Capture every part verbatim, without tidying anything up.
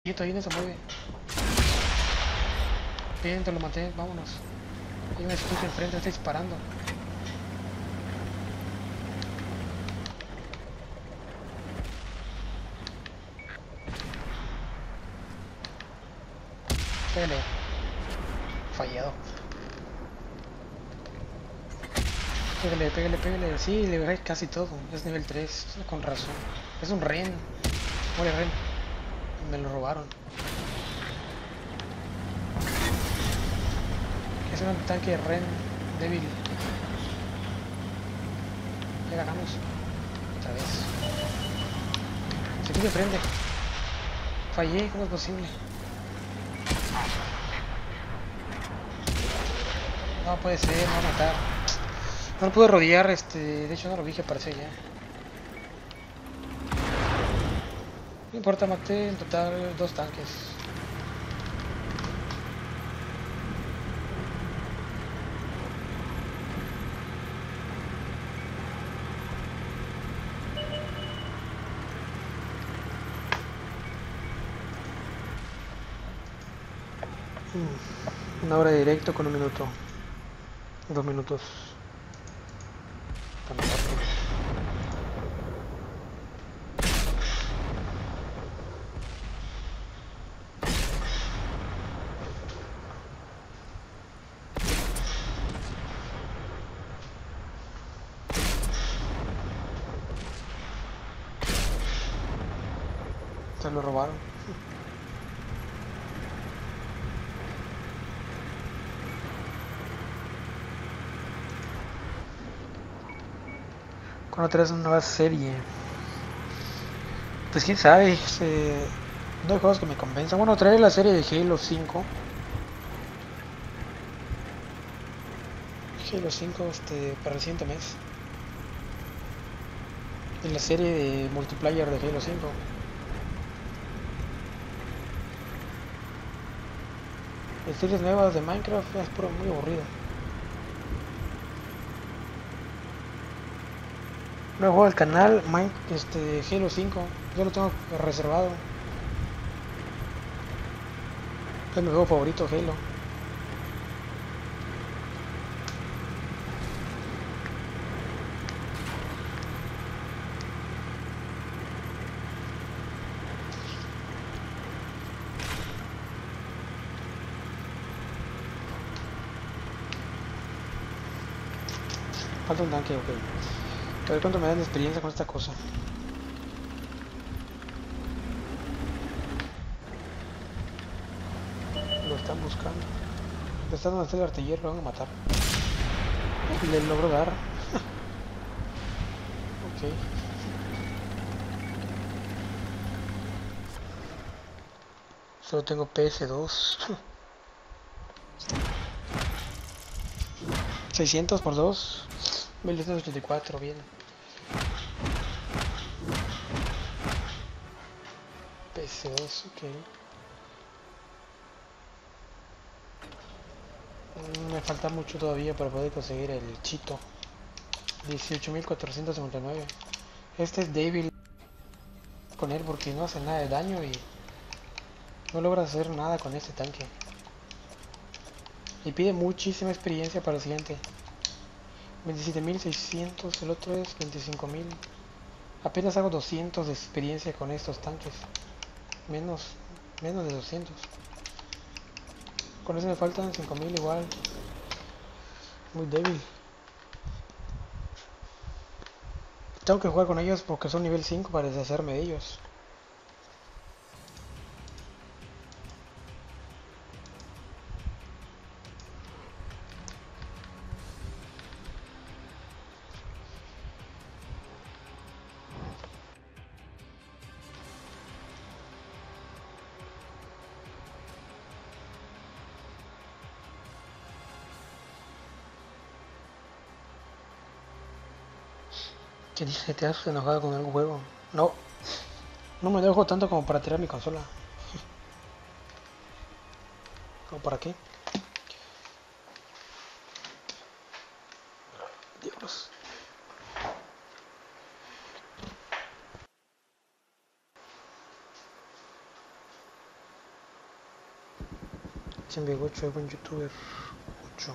Quieto, ahí no se mueve. Bien, te lo maté, vámonos. Hay una escucha enfrente, está disparando. Pégale. Fallado. Pégale, pégale, pégale. Sí, le bajé casi todo. Es nivel tres, con razón. Es un ren. Muere ren. Me lo robaron. Es un tanque ren débil. Ya ganamos. Otra vez. Se quiere prende. Fallé, ¿cómo es posible? No puede ser, me va a matar. No lo pude rodear, este. De hecho no lo vi que aparece ya. No importa, maté en total dos tanques. Una hora de directo con un minuto. Dos minutos. Tan rápido. Se lo robaron. Cuando traes una nueva serie. Pues quién sabe. Este, no hay juegos que me convenzan. Bueno, traer la serie de Halo cinco. Halo cinco este, para el siguiente mes. Y la serie de multiplayer de Halo cinco. Las series nuevas de Minecraft es puro muy aburrido. Nuevo juego del canal, Mine, este, Halo cinco. Yo lo tengo reservado. Es mi juego favorito, Halo. Falta un tanque, ok. A ver cuánto me dan de experiencia con esta cosa. Lo están buscando. Le están donde está el artillero, lo van a matar. Le logro dar. Ok. Solo tengo P S dos. seiscientos por dos. mil doscientos ochenta y cuatro, bien. P S dos, ok. Mm, Me falta mucho todavía para poder conseguir el chito. dieciocho mil cuatrocientos cincuenta y nueve. Este es débil con él porque no hace nada de daño y no logra hacer nada con este tanque. Y pide muchísima experiencia para el siguiente. veintisiete mil seiscientos, el otro es veinticinco mil. Apenas hago doscientos de experiencia con estos tanques. Menos, menos de doscientos. Con eso me faltan cinco mil igual. Muy débil. Tengo que jugar con ellos porque son nivel cinco para deshacerme de ellos. ¿Qué dice? ¿Te has enojado con algún juego? No, no me dejo tanto como para tirar mi consola. ¿Como para qué? Dios. Chambiago ocho, buen youtuber. ocho.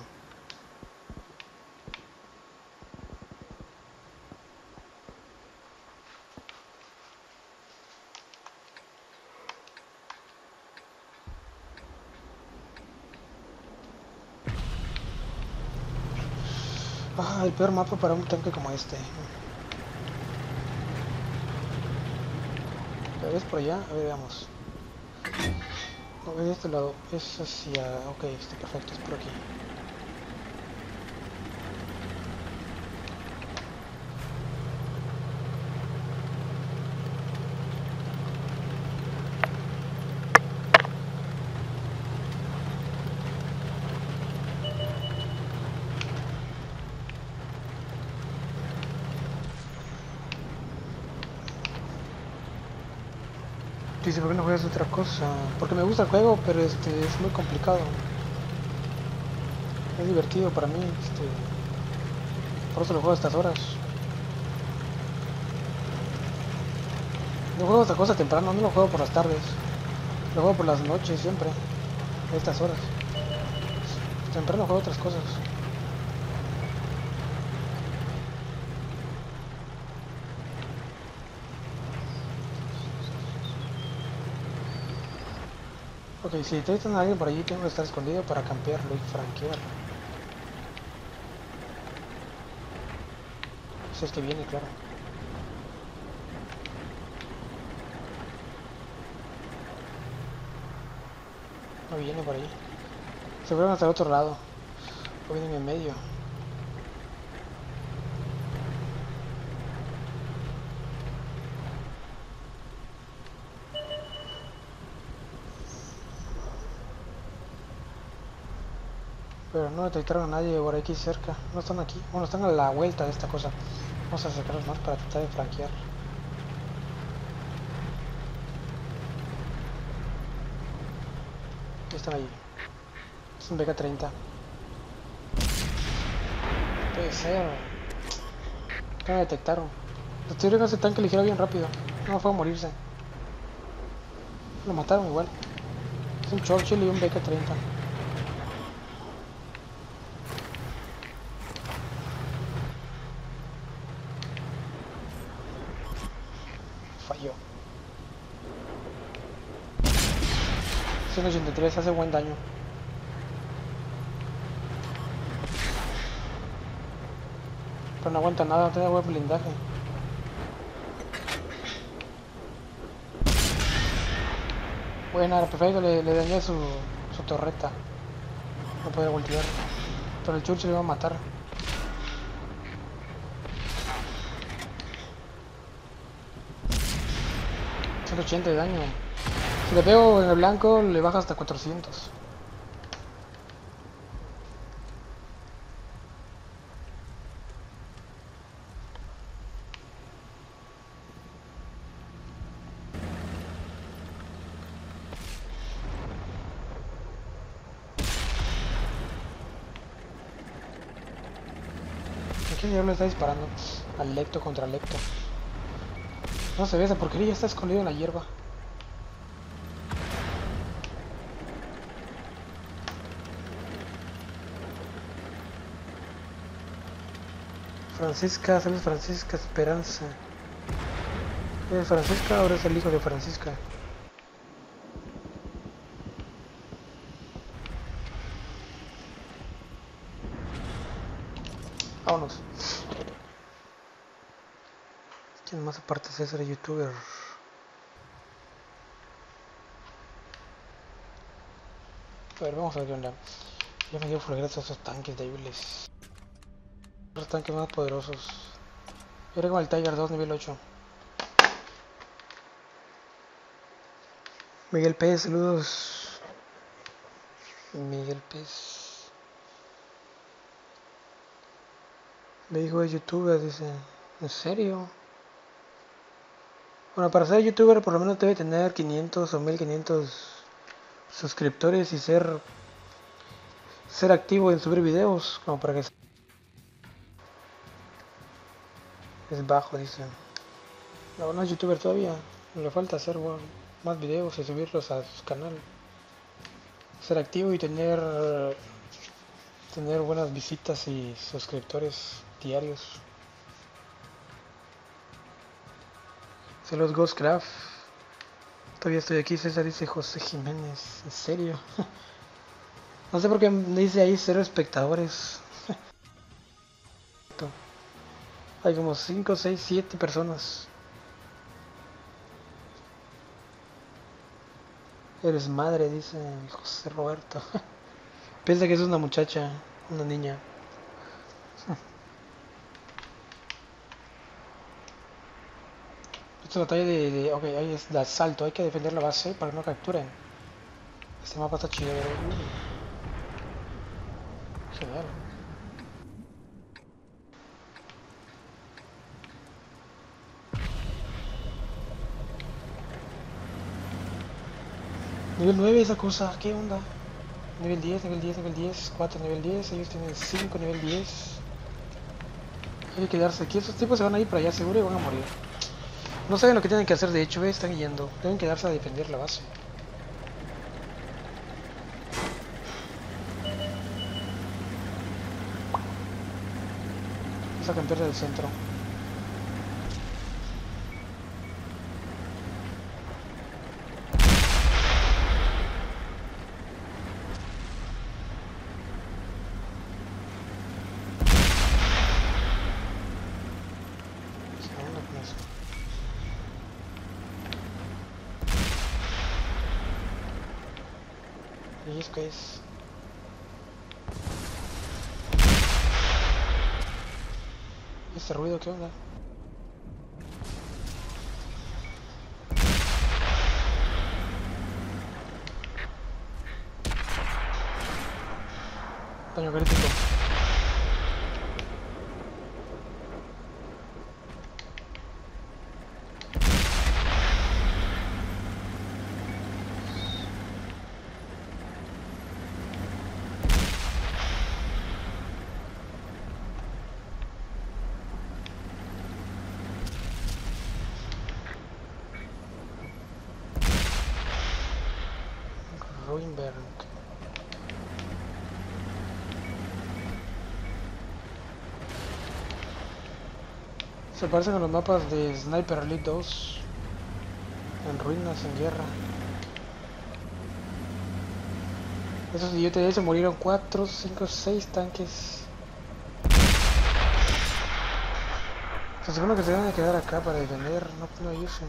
Ah, el peor mapa para un tanque como este. ¿Lo ves por allá? A ver, veamos. No, de este lado. Es hacia... Ok, está perfecto, es por aquí. Dice, ¿por qué no juegas otra cosa? Porque me gusta el juego, pero este es muy complicado. Es divertido para mí, este... por eso lo juego a estas horas. No juego esta cosa temprano, no lo juego por las tardes. Lo juego por las noches siempre, a estas horas. Temprano juego otras cosas. Ok, si detectan a alguien por allí, tengo que estar escondido para campearlo y franquearlo. Si es que viene, claro. No viene por ahí. Se fueron hasta el otro lado. O vienen en medio. Pero no detectaron a nadie por aquí cerca. No están aquí. Bueno, están a la vuelta de esta cosa. Vamos a acercarnos más para tratar de franquear. Están ahí. Es un B K treinta. Puede ser. ¿Qué me detectaron? Detectaron ese tanque ligero bien rápido. No fue a morirse. Lo mataron igual. Es un Churchill y un B K treinta. Falló. ciento ochenta y tres hace buen daño. Pero no aguanta nada, no tiene buen blindaje. Buena, perfecto, le, le dañé su, su torreta. No puede voltear. Pero el Churchill le iba a matar. ciento ochenta de daño. Si le pego en el blanco, le baja hasta cuatrocientos. ¿A qué diablo está disparando? Al Lecto contra Lecto. No se ve, esa porquería está escondido en la hierba. Francisca, saludos Francisca Esperanza. ¿Es Francisca? Ahora es el hijo de Francisca. Vámonos. ¿Quién más aparte de César, youtuber? A ver, vamos a ver qué onda. Yo me dio por gracias a esos tanques débiles. Los tanques más poderosos. Yo era como el Tiger dos nivel ocho. Miguel Pérez, saludos. Miguel Pérez. Me dijo de youtuber, dice. ¿En serio? Bueno, para ser youtuber por lo menos debe tener quinientos o mil quinientos suscriptores y ser ser activo en subir videos, como para que es bajo, dice. No, no es youtuber todavía, le falta hacer bueno, más videos y subirlos a su canal. ser activo y tener tener buenas visitas y suscriptores diarios. Saludos Ghostcraft. Todavía estoy aquí, César dice José Jiménez. ¿En serio? No sé por qué me dice ahí cero espectadores. Hay como cinco, seis, siete personas. Eres madre, dice José Roberto. Piensa que es una muchacha, una niña. Esta batalla de, de... Ok, ahí es de asalto. Hay que defender la base para que no capturen. Este mapa está chido. Uh, genial. Nivel nueve esa cosa, ¿qué onda? Nivel diez, nivel diez, nivel diez, cuatro, nivel diez, ellos tienen cinco, nivel diez. Hay que quedarse aquí, esos tipos se van a ir para allá seguro y van a morir. No saben lo que tienen que hacer, de hecho, ¿ves? Están yendo. Deben quedarse a defender la base. Vamos a cambiar del centro. ¿Y es que es? ¿Este ruido qué onda? Daño crítico. Ruinberg. Se parecen a los mapas de Sniper Elite dos. En ruinas, en guerra. Esos idiotas se murieron cuatro, cinco, seis tanques. Se supone que se van a quedar acá para defender, no, no irse.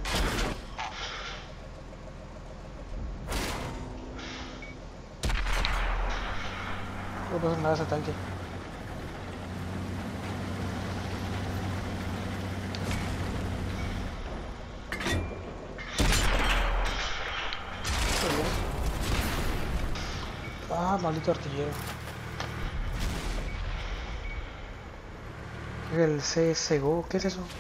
No pasa nada a ese tanque. Ah, maldito artillero. El C S G O, ¿qué es eso?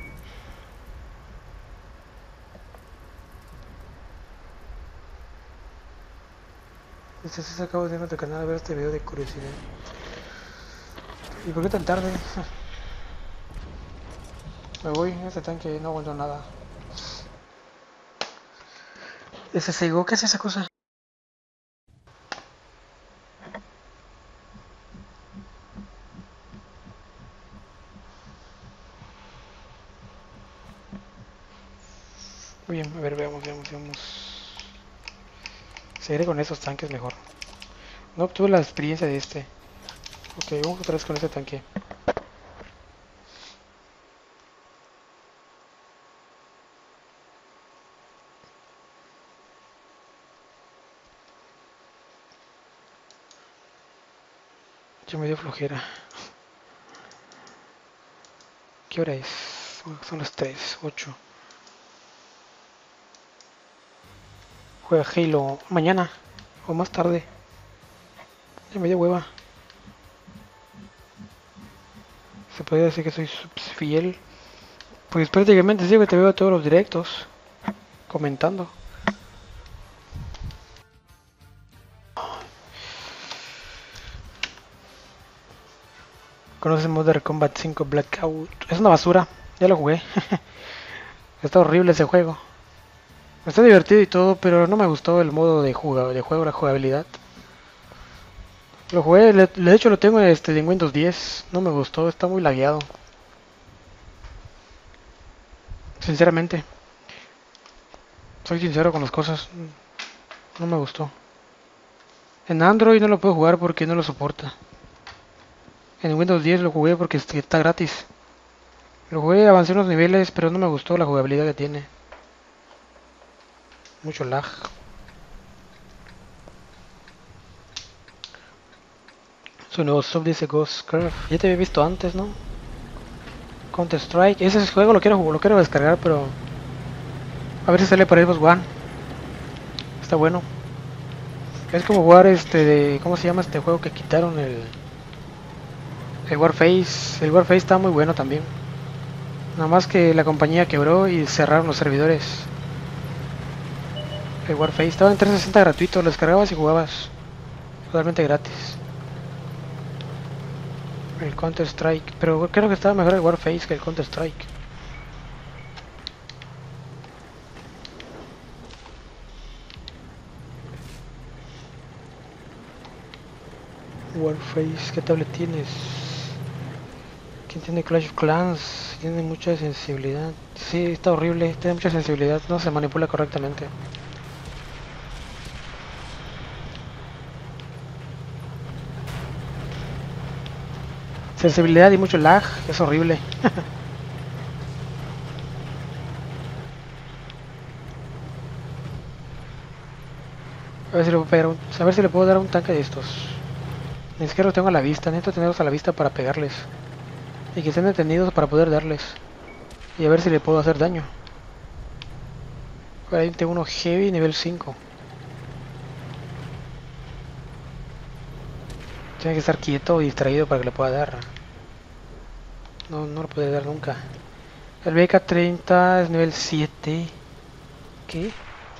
Este se acabo de ir a tu canal a ver este video de curiosidad. ¿Y por qué tan tarde? Me voy, este tanque no aguantó nada. ¿Ese C S G O? ¿Qué es esa cosa? Muy bien, a ver, veamos, veamos, veamos. Seguiré con esos tanques mejor. No obtuve la experiencia de este. Ok, vamos otra vez con este tanque. Yo me dio flojera. ¿Qué hora es? Son las tres, ocho. Juega Halo mañana o más tarde. Ya me dio hueva. Se podría decir que soy fiel. Pues prácticamente sí que te veo todos los directos comentando. ¿Conoces Modern Combat cinco Blackout? Es una basura, ya lo jugué. Está horrible ese juego. Está divertido y todo, pero no me gustó el modo de, juego, de juego, la jugabilidad. Lo jugué, le- de hecho lo tengo este, en Windows diez. No me gustó, está muy lagueado. Sinceramente, soy sincero con las cosas. No me gustó. En Android no lo puedo jugar porque no lo soporta. En Windows diez lo jugué porque est- está gratis. Lo jugué, avancé unos niveles, pero no me gustó la jugabilidad que tiene. Mucho lag. Su nuevo sub dice Ghost Curve. Ya te había visto antes, ¿no? Counter Strike. Ese juego lo quiero, lo quiero descargar, pero... A ver si sale para Xbox One. Está bueno. Es como jugar este de... ¿Cómo se llama este juego que quitaron el... El Warface? El Warface está muy bueno también. Nada más que la compañía quebró y cerraron los servidores. El Warface estaba en trescientos sesenta gratuito, lo descargabas y jugabas. Totalmente gratis. El Counter Strike. Pero creo que estaba mejor el Warface que el Counter Strike. Warface, ¿qué tablet tienes? ¿Quién tiene Clash of Clans? Tiene mucha sensibilidad. Sí, está horrible, tiene mucha sensibilidad, no se manipula correctamente. Sensibilidad y mucho lag, es horrible. A ver si le puedo pegar un, a ver si le puedo dar un tanque de estos. Ni siquiera los tengo a la vista, necesito tenerlos a la vista para pegarles. Y que estén detenidos para poder darles. Y a ver si le puedo hacer daño. Ahí tengo uno heavy nivel cinco. Tiene que estar quieto o distraído para que le pueda dar. No, no lo puede dar nunca. El B K treinta es nivel siete. ¿Qué?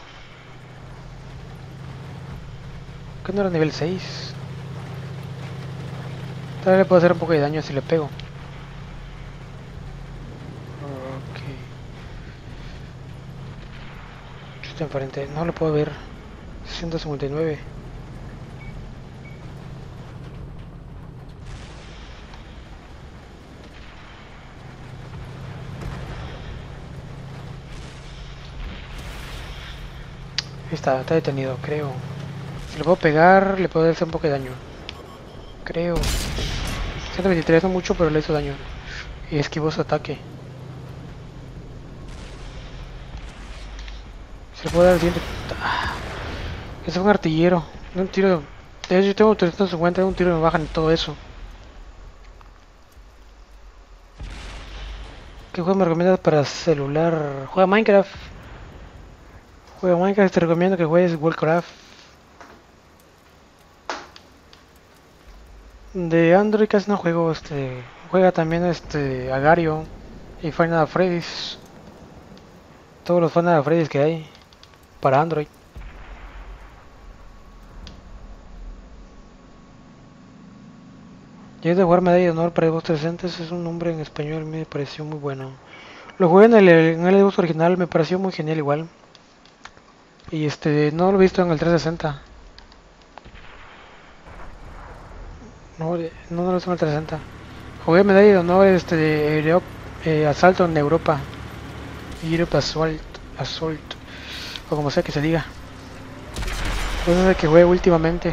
¿Qué no era nivel seis? Tal vez le puedo hacer un poco de daño si le pego. Ok. Está enfrente. No lo puedo ver. ciento cincuenta y nueve. Ahí está, está detenido, creo. Si le puedo pegar, le puedo hacer un poco de daño. Creo. ciento veintitrés no mucho, pero le hizo daño. Y esquivó su ataque. Se le puedo dar el siguiente. Ah, ese fue un artillero. De un tiro. De hecho, yo tengo trescientos cincuenta, de un tiro me bajan todo eso. ¿Qué juego me recomiendas para celular? Juega Minecraft. Juega Minecraft, te recomiendo que juegues Worldcraft. De Android casi no juego, este. Juega también este Agario y Final Freddy's. Todos los Final Freddy's que hay para Android. Y es de jugar Medalla de Honor para Xbox trescientos sesenta, es un nombre en español, me pareció muy bueno. Lo jugué en el, en el Xbox original, me pareció muy genial igual. Y este, no lo he visto en el trescientos sesenta. No, no, no lo he visto en el trescientos sesenta. Jugué Medalla de Honor este, de Europe, eh, Asalto en Europa. Europe Assault, Assault, o como sea que se diga. Pues es el que jugué últimamente.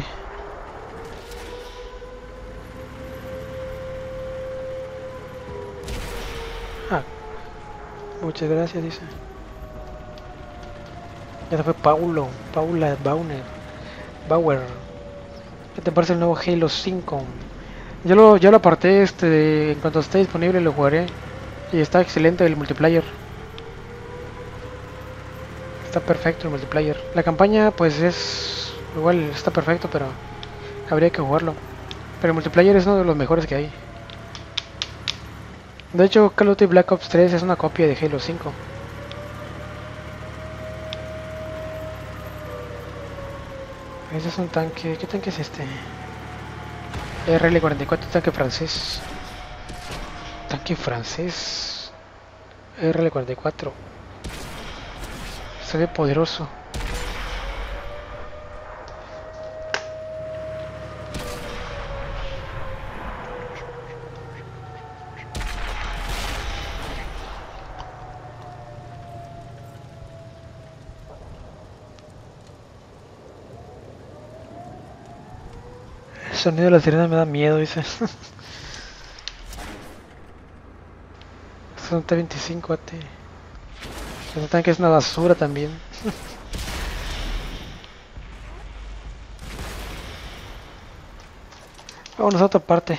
Ah, muchas gracias, dice. Ya se fue Paulo, Paula Bauer. Bauer. ¿Qué te parece el nuevo Halo cinco? Yo lo, ya lo aparté, este, en cuanto esté disponible lo jugaré. Y está excelente el multiplayer. Está perfecto el multiplayer. La campaña pues es... igual está perfecto, pero habría que jugarlo. Pero el multiplayer es uno de los mejores que hay. De hecho, Call of Duty Black Ops tres es una copia de Halo cinco. Ese es un tanque... ¿Qué tanque es este? R L cuarenta y cuatro, tanque francés. Tanque francés. R L cuarenta y cuatro. se ve poderoso. El sonido de la sirena me da miedo, dice. Es un T veinticinco A T. El tanque es una basura también. Vámonos a otra parte.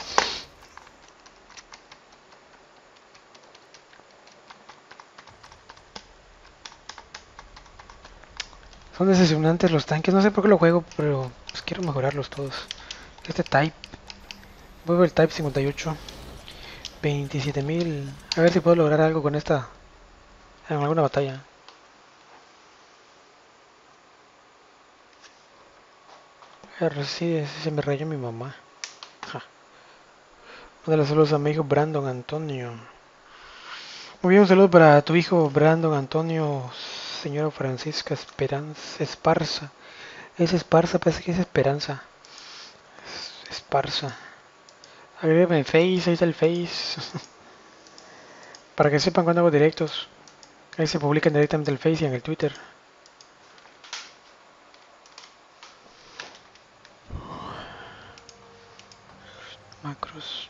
Son decepcionantes los tanques, no sé por qué lo juego, pero pues quiero mejorarlos todos. Este Type. Voy a ver el Type cincuenta y ocho. veintisiete mil. A ver si puedo lograr algo con esta en alguna batalla. A ver si se me rayó mi mamá. Ja. Mándale saludos a mi hijo Brandon Antonio. Muy bien, un saludo para tu hijo Brandon Antonio, señora Francisca Esperanza Esparza. Es Esparza, parece que es Esperanza. Es Esparza. Agrégame en Face, ahí está el Face. Para que sepan cuando hago directos. Ahí se publican directamente en el Face y en el Twitter. Macros.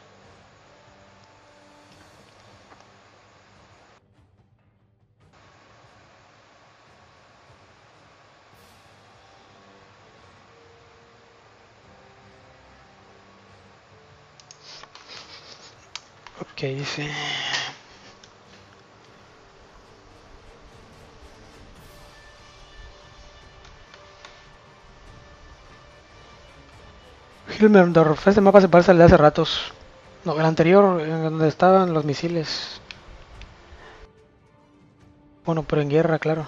Ok, dice. Hilmerdorf, este mapa se parece al de hace ratos. No, el anterior, en donde estaban los misiles. Bueno, pero en guerra, claro.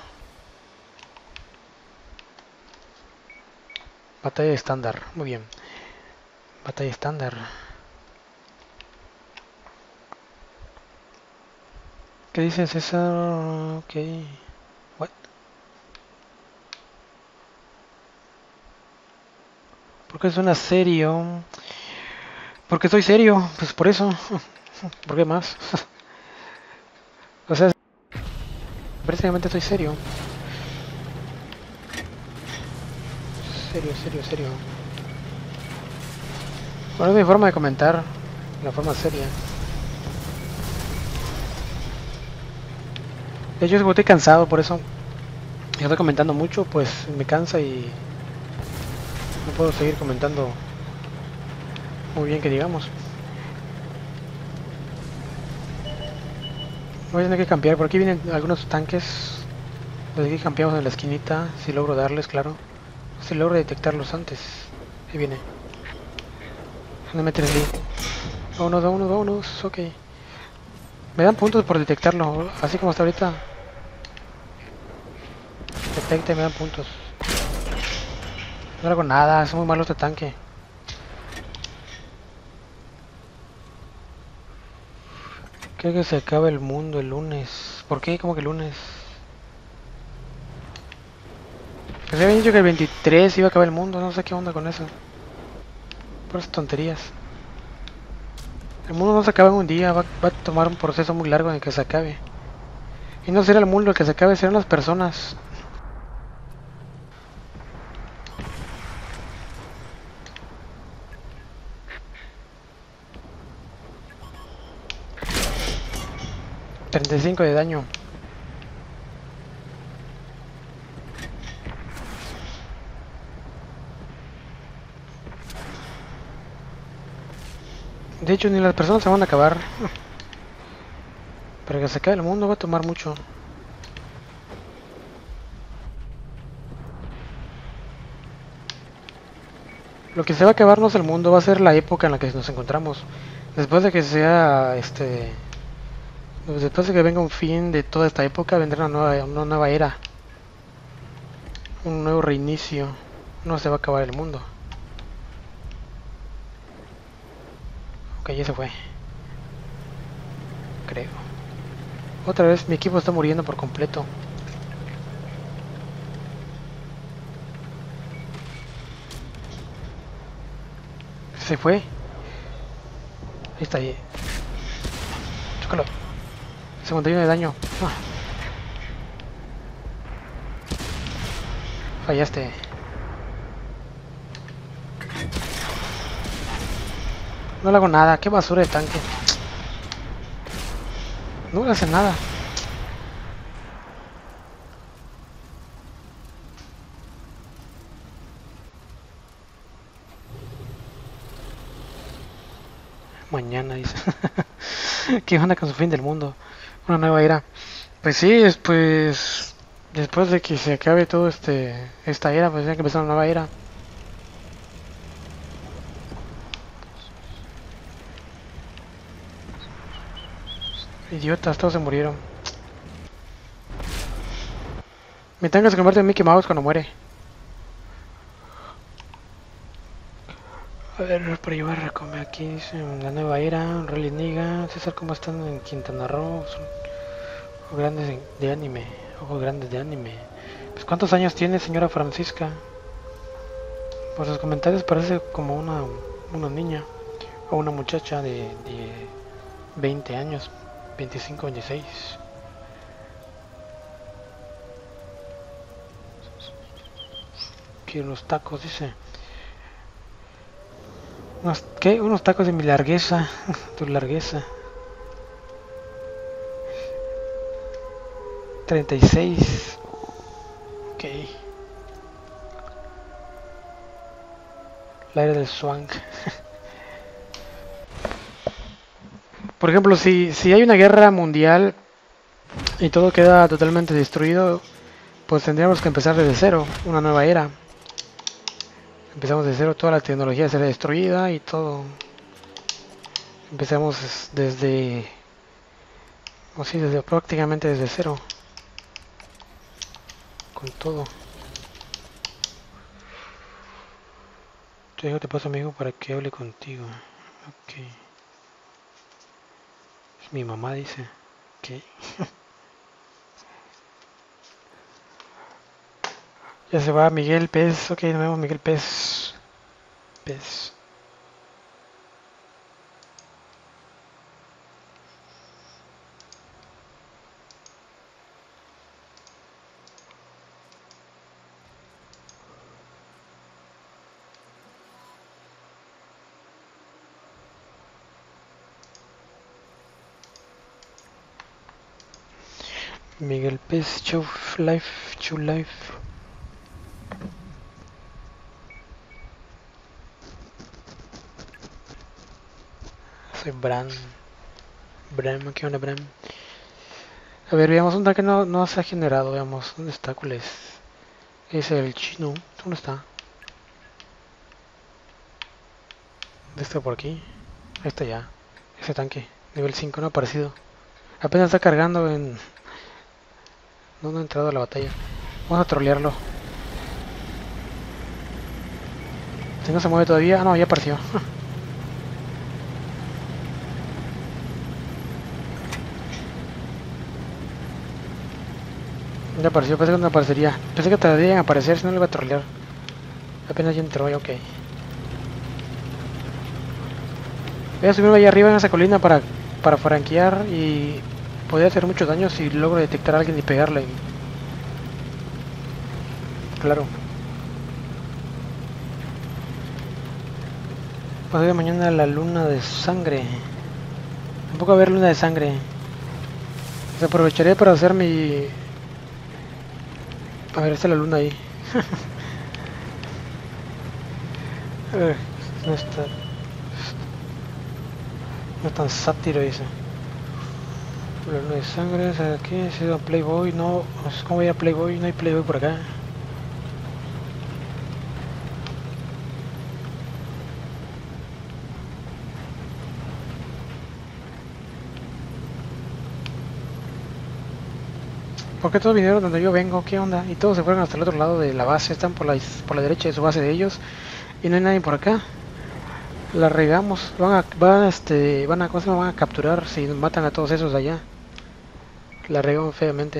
Batalla estándar, muy bien. Batalla estándar. ¿Qué dice César? Ok. What? ¿Por qué suena serio? Porque estoy serio, pues por eso. ¿Por qué más? O sea, prácticamente estoy serio. Serio, serio, serio. Bueno, es mi forma de comentar. La forma seria. De hecho, como estoy cansado, por eso. Si estoy comentando mucho, pues me cansa y no puedo seguir comentando muy bien que digamos. Voy a tener que cambiar. Por aquí vienen algunos tanques. Los de aquí cambiamos en la esquinita. Si logro darles, claro. Si logro detectarlos antes. Ahí viene. No me tres D. Vámonos, vámonos, vámonos. Ok. Me dan puntos por detectarlo. Así como hasta ahorita. Detecta y me dan puntos. No hago nada. Es muy malo este tanque. Creo que se acaba el mundo el lunes. ¿Por qué? ¿Cómo que el lunes? Pues había dicho que el veintitrés iba a acabar el mundo. No sé qué onda con eso. Por esas tonterías. El mundo no se acaba en un día. Va, va a tomar un proceso muy largo en el que se acabe. Y no será el mundo el que se acabe, serán las personas. treinta y cinco de daño. De hecho, ni las personas se van a acabar. Para que se acabe el mundo va a tomar mucho. Lo que se va a acabar no es el mundo, va a ser la época en la que nos encontramos. Después de que sea, este... Después de que venga un fin de toda esta época, vendrá una nueva, una nueva era. Un nuevo reinicio. No se va a acabar el mundo. Ok, ya se fue. Creo. Otra vez, mi equipo está muriendo por completo. Se fue. Ahí está ahí. Chócalo. cincuenta y uno de daño. Ah. Fallaste. No le hago nada. Qué basura de tanque. No le hace nada. Mañana dice. ¿Qué onda con su fin del mundo? Una nueva era. Pues sí, después después de que se acabe todo este esta era, pues ya que empezar una nueva era. Idiotas, todos se murieron. Mi tanque se convierte en Mickey Mouse cuando muere. A ver, por llevar come aquí, dice la nueva era, Rally Niga, César, ¿cómo están en Quintana Roo? Son ojos grandes de, de anime, ojos grandes de anime. Pues ¿cuántos años tiene, señora Francisca? Por sus comentarios parece como una, una niña o una muchacha de, de veinte años, veinticinco, veintiséis. Quiero unos tacos, dice. Unos, ¿qué? Unos tacos de mi largueza, tu largueza. treinta y seis. Ok. La era del swank. Por ejemplo, si, si hay una guerra mundial y todo queda totalmente destruido, pues tendríamos que empezar desde cero, una nueva era. Empezamos de cero, toda la tecnología será destruida y todo. Empezamos desde, o sí, desde prácticamente desde cero. Con todo. Te digo, te paso, amigo, para que hable contigo. Ok. Mi mamá dice. Ok. Ya se va Miguel Pez. Ok, nos vemos, Miguel Pez. Pez. Miguel Pez, Show Life, Show Life. Soy Bram. Bram, ¿qué onda, Bram? A ver, veamos un tanque no, no se ha generado, veamos. ¿Dónde está? ¿Cuál es? Es el chino. ¿Dónde está? ¿Dónde está por aquí? Ahí está ya. Ese tanque. Nivel cinco no ha aparecido. Apenas está cargando en... No, no ha entrado a la batalla. Vamos a trolearlo. Si no se mueve todavía... Ah, no, ya apareció. Ya apareció, pensé que no aparecería. Pensé que tardaría en aparecer, si no le iba a trolear. Apenas ya entró, ok. Voy a subirme allá arriba en esa colina para, para franquear y poder hacer mucho daño si logro detectar a alguien y pegarle. Claro. Pasé de mañana la luna de sangre. Tampoco va a haber luna de sangre. Pues aprovecharé para hacer mi... A ver, está la luna ahí. eh, no está... No es tan sátiro, dice. La luna de sangre, ¿sabes qué? ¿Se ha ido a Playboy? No, ¿cómo voy a Playboy? No hay Playboy por acá. ¿Por qué todos vinieron donde yo vengo? ¿Qué onda? Y todos se fueron hasta el otro lado de la base. Están por la, por la derecha de su base de ellos. Y no hay nadie por acá. La regamos. Van a, van a, este, van a, ¿cómo se llama? Van a capturar si matan a todos esos de allá. La regamos feamente.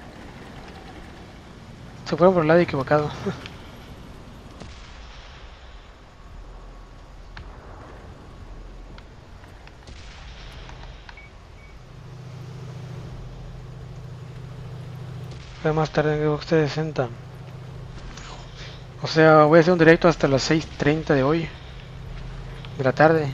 Se fueron por el lado equivocado. Fue más tarde en Xbox trescientos sesenta. O sea, voy a hacer un directo hasta las seis treinta de hoy. De la tarde.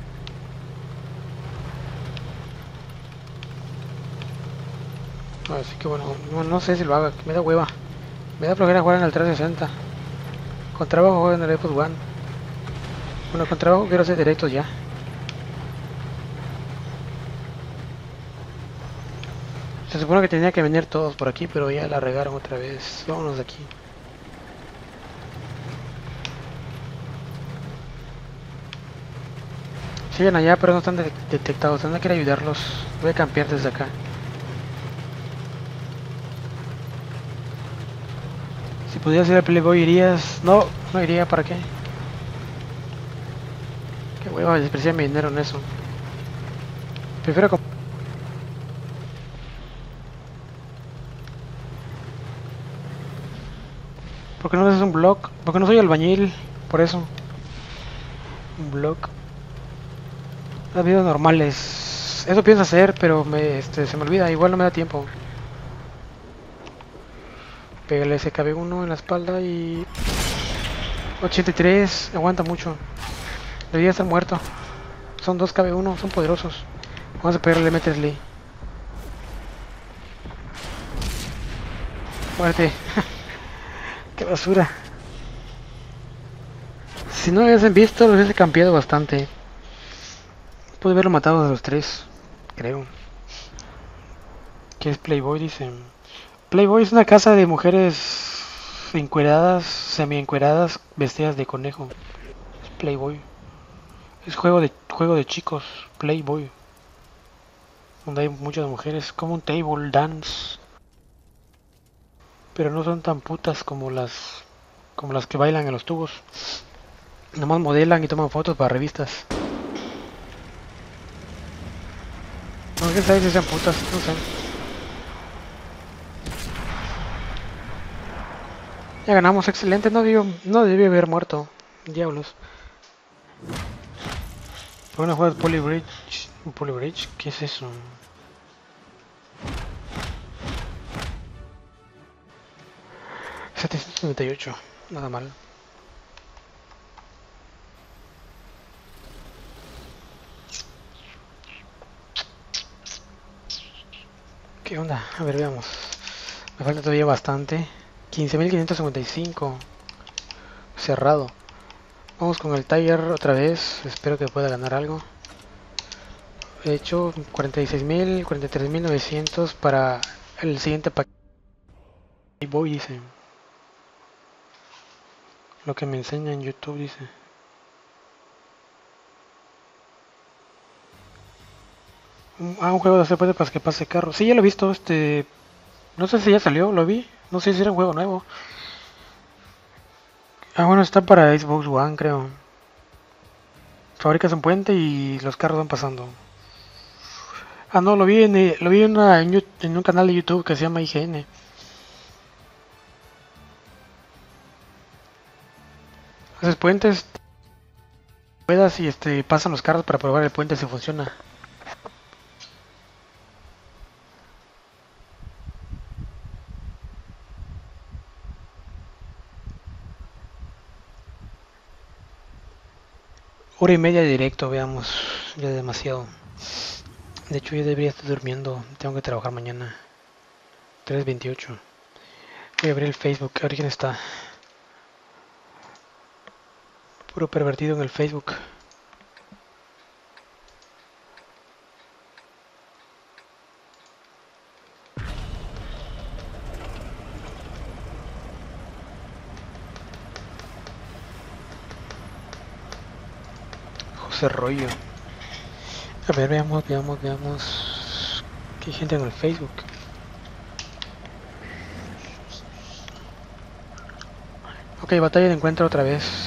Así que bueno, no, no sé si lo haga. Me da hueva. Me da flojera jugar en el trescientos sesenta. Con trabajo juego en el Xbox One. Bueno, con trabajo quiero hacer directos ya. Se supone que tenía que venir todos por aquí, pero ya la regaron otra vez. Vámonos de aquí. Siguen allá, pero no están de detectados. Tendré que ir a ayudarlos. Voy a campear desde acá. Si pudieras ir al Playboy, irías. No, no iría. ¿Para qué? Qué hueva, despreciar mi dinero en eso. Prefiero comprar. ¿Por qué no haces un blog? Porque no soy albañil. Por eso. Un blog. Las vidas normales. Eso pienso hacer, pero me, este, se me olvida. Igual no me da tiempo. Pégale ese K B uno en la espalda y... ochenta y tres. Aguanta mucho. Debería estar muerto. Son dos K B uno. Son poderosos. Vamos a pegarle Metresly. Muerte. Qué basura. Si no lo hubiesen visto, lo hubiese cambiado bastante. Pude haberlo matado a los tres, creo. ¿Qué es Playboy? Dicen. Playboy es una casa de mujeres encueradas, semi-encueradas, vestidas de conejo. Es Playboy. Es juego de juego de chicos, Playboy. Donde hay muchas mujeres, como un table dance. Pero no son tan putas como las como las que bailan en los tubos. Nomás modelan y toman fotos para revistas. No sé si sean putas, no sé. Ya ganamos, excelente, no debió, no debió haber muerto. Diablos. Fue una jugada de Polybridge. Polybridge, ¿qué es eso? setecientos noventa y ocho, nada mal. ¿Qué onda? A ver, veamos. Me falta todavía bastante. quince mil quinientos cincuenta y cinco. Cerrado. Vamos con el Tiger otra vez. Espero que pueda ganar algo. He hecho cuarenta y seis mil, cuarenta y tres mil novecientos para el siguiente paquete. Ahí voy, dice. Lo que me enseña en YouTube, dice. Ah, un juego de hacer puede para que pase carro. Sí, ya lo he visto, este... No sé si ya salió, lo vi. No sé si era un juego nuevo. Ah, bueno, está para Xbox One, creo. Fabricas un puente y los carros van pasando. Ah, no, lo vi en, eh, lo vi en, una, en, en un canal de YouTube que se llama I G N. Haces puentes, ruedas y este, pasan los carros para probar el puente si funciona. Hora y media de directo, veamos. Ya demasiado. De hecho, yo debería estar durmiendo. Tengo que trabajar mañana. tres veintiocho. Voy a abrir el Facebook. A ver quién está. Puro pervertido en el Facebook. José Rollo. A ver, veamos, veamos, veamos. ¿Qué hay gente en el Facebook? Ok, batalla de encuentro otra vez.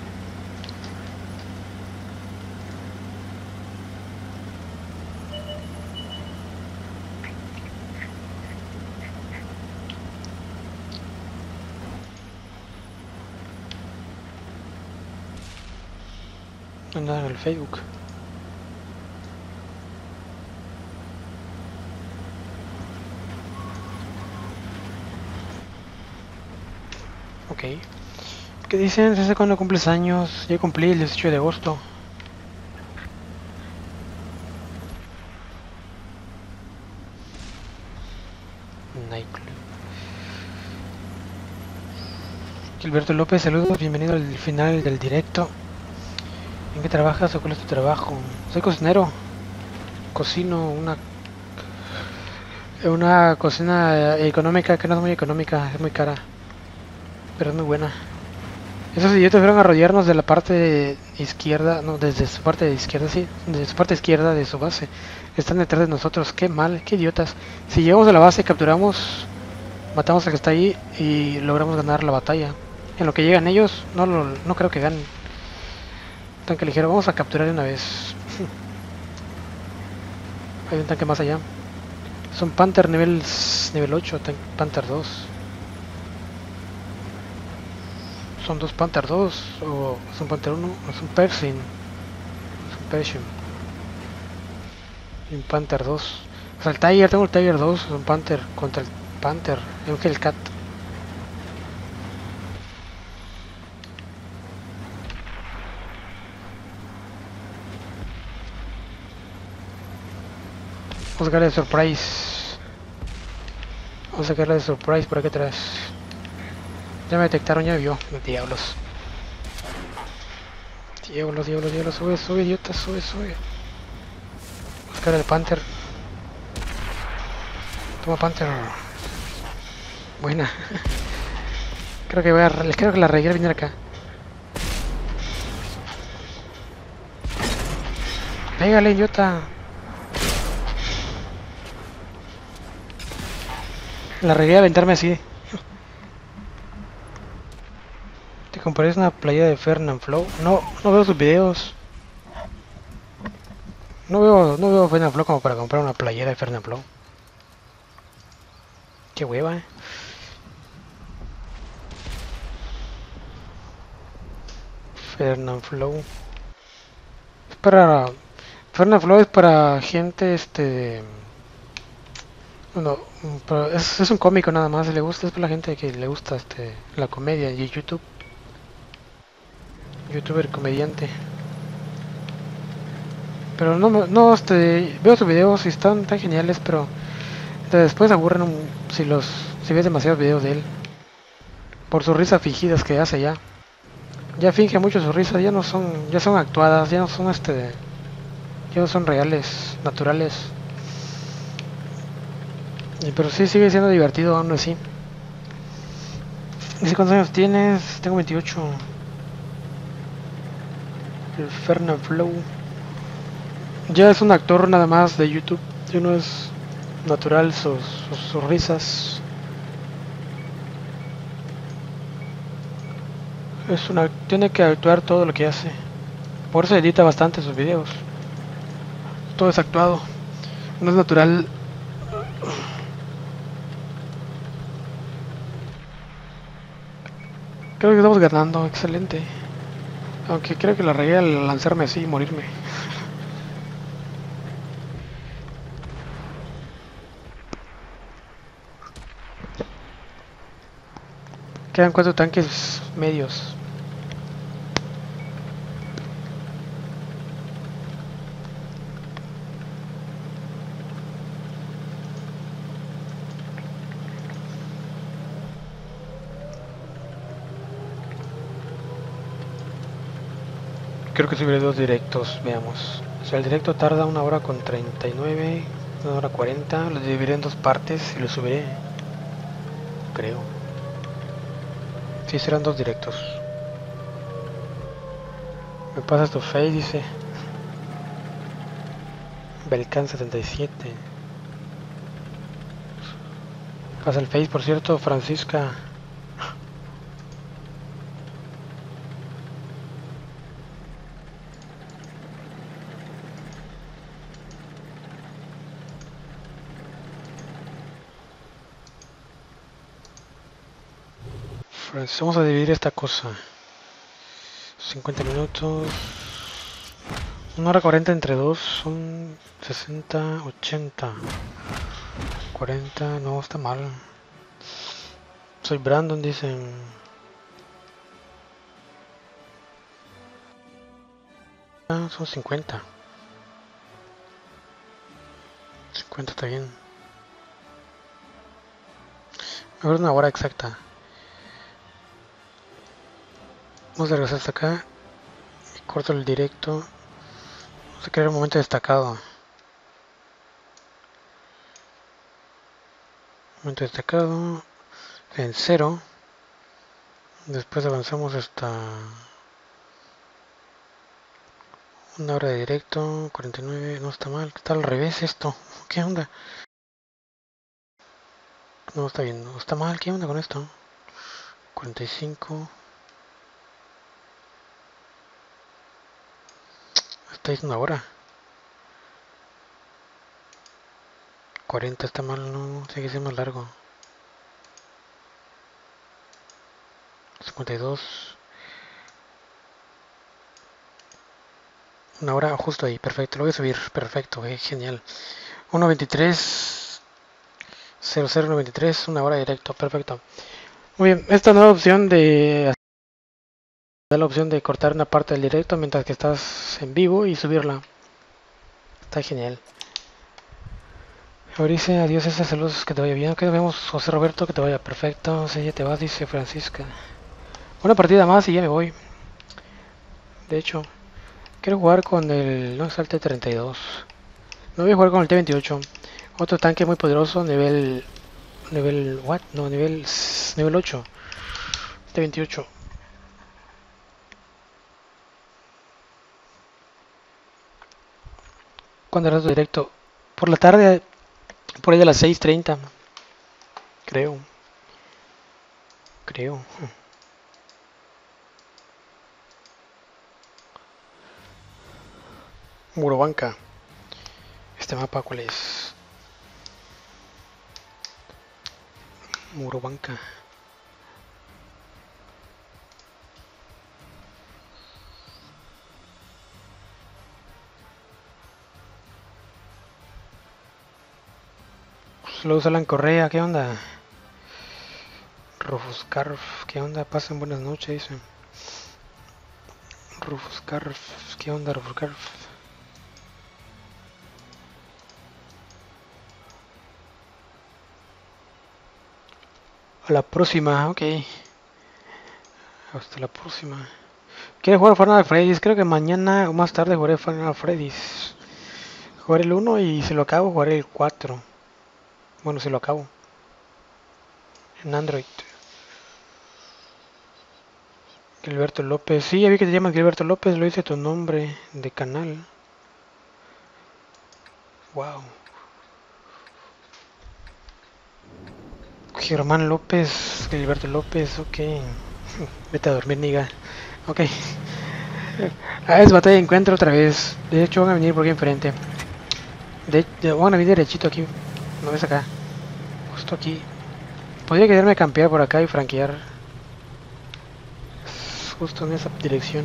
Nada en el Facebook. Ok. ¿Qué dicen? ¿Desde cuándo cumples años? Yo cumplí el dieciocho de agosto. Nightclub. Gilberto López, saludos, bienvenido al final del directo. ¿En qué trabajas o cuál es tu trabajo? Soy cocinero. Cocino una una cocina económica, que no es muy económica, es muy cara, pero es muy buena. Esos idiotas fueron a rodearnos de la parte izquierda, no, desde su parte de izquierda, sí, desde su parte izquierda de su base. Están detrás de nosotros, qué mal, qué idiotas. Si llegamos a la base, capturamos, matamos al que está ahí y logramos ganar la batalla. En lo que llegan ellos, no, lo, no creo que ganen. Tanque ligero, vamos a capturar de una vez. Hay un tanque más allá. Son Panther nivel, nivel ocho, Panther dos. Son dos Panther dos, o son Panther uno, o son Pershing. Son Pershing. Y un Panther dos. O sea, el Tiger, tengo el Tiger dos, son Panther contra el Panther, el Hellcat. Vamos a sacarle de surprise. Vamos a sacarle de surprise por aquí atrás. Ya me detectaron, ya me vio. Diablos. Diablos, diablos, diablos. Sube, sube, idiota, sube, sube. Vamos a sacar el Panther. Toma Panther. Buena. Creo que voy a... Les creo que la reguera viene acá. Pégale, idiota. La regué a aventarme así. ¿Te comprarías una playa de Fernand Flow? No, no veo sus videos. No veo, no veo Fernand Flow como para comprar una playera de Fernand Flow. Qué hueva, eh. Fernand Flow. Es para... Fernand Flow es para gente, este... No, pero es, es un cómico nada más, le gusta, es para la gente que le gusta este la comedia y YouTube. Youtuber comediante. Pero no, no, este, veo sus videos y están tan geniales, pero después aburren un, si los, si ves demasiados videos de él. Por sus risas fingidas que hace ya. Ya finge mucho sus risas, ya no son, ya son actuadas, ya no son este, ya no son reales, naturales. Y, pero sí sigue siendo divertido aún así. Dice, ¿cuántos años tienes? Tengo veintiocho. El Fernand Flow. Ya es un actor nada más de YouTube. Ya no es natural sus, sus, sus risas. Es una, tiene que actuar todo lo que hace. Por eso edita bastante sus videos. Todo es actuado. No es natural. Creo que estamos ganando. Excelente. Aunque creo que la regué al lanzarme así y morirme. Quedan cuatro tanques medios. Creo que subiré dos directos, veamos. O sea, el directo tarda una hora con treinta y nueve, una hora cuarenta. Lo dividiré en dos partes y lo subiré. Creo. Sí, serán dos directos. Me pasas tu face, dice Belcan setenta y siete. Pasa el face, por cierto, Francisca. Vamos a dividir esta cosa. cincuenta minutos. una hora cuarenta entre dos son sesenta, ochenta. cuarenta, no está mal. Soy Brandon, dicen. Ah, son cincuenta. cincuenta está bien. Mejor una hora exacta. Vamos a regresar hasta acá. Y corto el directo. Vamos a crear un momento destacado. Momento destacado. En cero. Después avanzamos hasta una hora de directo. cuarenta y nueve. No está mal. Está al revés esto. ¿Qué onda? No está bien. No está mal. ¿Qué onda con esto? cuarenta y cinco. Esta es una hora. cuarenta está mal, no, tiene que ser más largo. cincuenta y dos. Una hora justo ahí, perfecto. Lo voy a subir, perfecto, eh, genial. uno veintitrés. cero cero uno veintitrés, una hora directo, perfecto. Muy bien, esta nueva opción de da la opción de cortar una parte del directo mientras que estás en vivo y subirla. Está genial. Ahora dice adiós, esas saludos, que te vaya bien. Que nos vemos, José Roberto, que te vaya perfecto. Si ya te vas, dice Francisca. Una partida más y ya me voy. De hecho, quiero jugar con el... no es el T treinta y dos. No voy a jugar con el T veintiocho. Otro tanque muy poderoso, nivel... Nivel... what? No, nivel... Nivel ocho. T veintiocho. ¿Cuándo harás tu directo? Por la tarde, por ahí de las seis treinta. Creo. Creo. Murobanca. Este mapa, ¿cuál es? Murobanca. Saludos Alan Correa, ¿qué onda? Rufus Carf, ¿qué onda? Pasen buenas noches, dice. Rufus Carf, ¿qué onda Rufus Carf? A la próxima, ok. Hasta la próxima. ¿Quieres jugar Final Freddy's? Creo que mañana o más tarde jugaré Final Freddy's. Jugaré el uno y si lo acabo jugaré el cuatro. Bueno, si lo acabo. En Android. Gilberto López. Sí, ya vi que te llamas Gilberto López. Lo dice tu nombre de canal. Wow. Germán López. Gilberto López. Ok. Vete a dormir, niga. Ok. Ah, es batalla de encuentro otra vez. De hecho van a venir por aquí enfrente. De hecho van a venir derechito aquí. No ves acá. Justo aquí. Podría quedarme a campear por acá y franquear. Justo en esa dirección.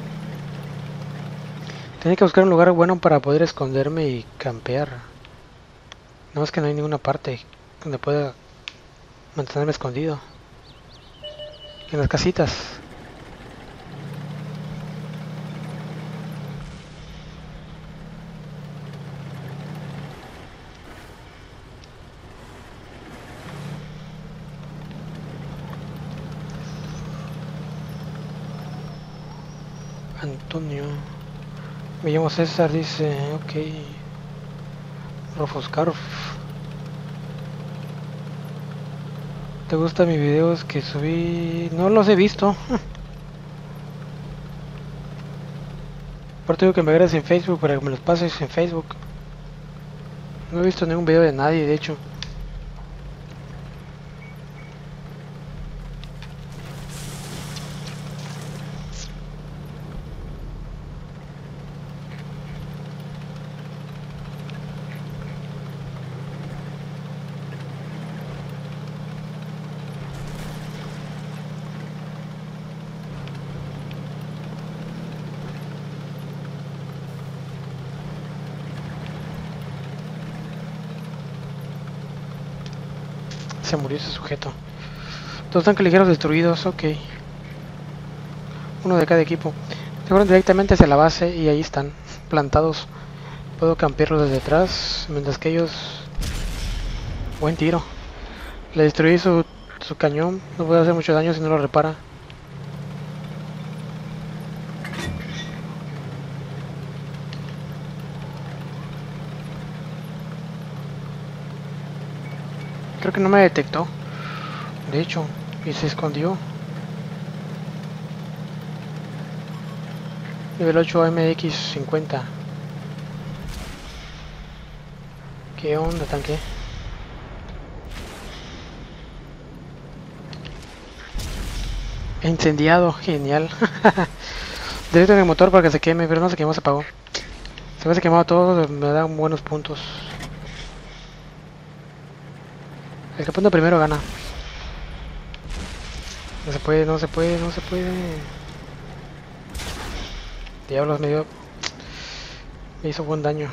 Tenía que buscar un lugar bueno para poder esconderme y campear. No es que no hay ninguna parte donde pueda mantenerme escondido. En las casitas. Antonio. Me llamo César, dice, ok. Rufus Carf. ¿Te gustan mis videos que subí? No los he visto. Aparte digo que me agregues en Facebook para que me los pases en Facebook. No he visto ningún video de nadie, de hecho. Se murió ese sujeto. Dos tanques ligeros destruidos, ok. Uno de cada equipo. fueron directamente hacia la base y ahí están, plantados. Puedo campearlos desde atrás, mientras que ellos... Buen tiro. Le destruí su, su cañón, no puede hacer mucho daño si no lo repara. Creo que no me detectó, de hecho, y se escondió. Nivel ocho M X cincuenta. ¿Qué onda, tanque? Incendiado, genial. Directo en el motor para que se queme, pero no se quemó, se apagó. Se hubiese quemado todo, me dan buenos puntos. El que ponga primero gana. No se puede, no se puede, no se puede. Diablos, me dio... Me hizo buen daño.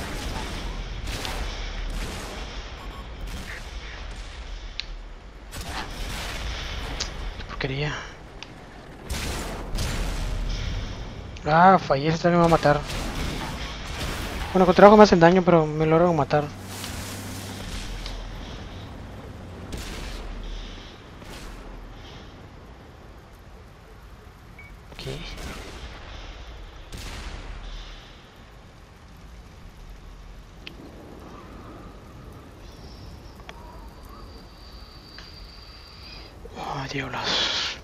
Qué porquería. Ah, fallé, ese también me va a matar. Bueno, con trabajo me hacen daño, pero me logran matar. Aquí. Oh, diablos.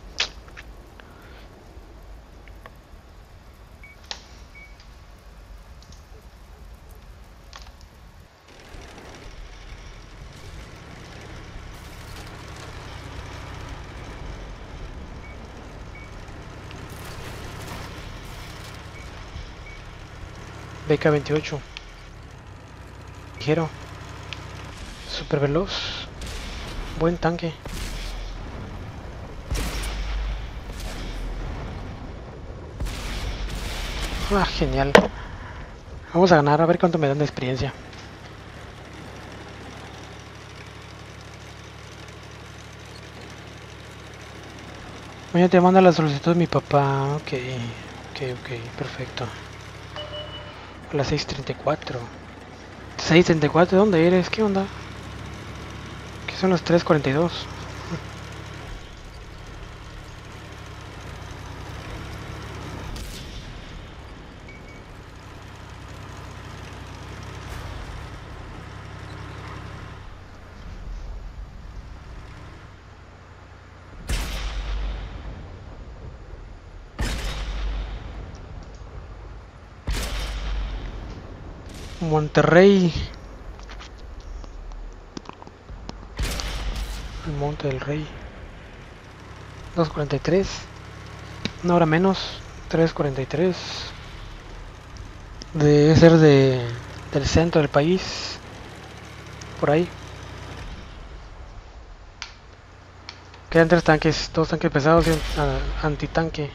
B K veintiocho. Ligero. Super veloz. Buen tanque. Ah, genial. Vamos a ganar, a ver cuánto me dan de experiencia. Mañana te manda la solicitud mi papá. Ok, ok, ok, perfecto. A las seis treinta y cuatro. seis treinta y cuatro, ¿dónde eres? ¿Qué onda? ¿Qué son las tres cuarenta y dos? Monterrey. El Monte del Rey. dos cuarenta y tres. Una hora menos. tres cuarenta y tres. Debe ser de, del centro del país. Por ahí. Quedan tres tanques. Dos tanques pesados y un uh, antitanque.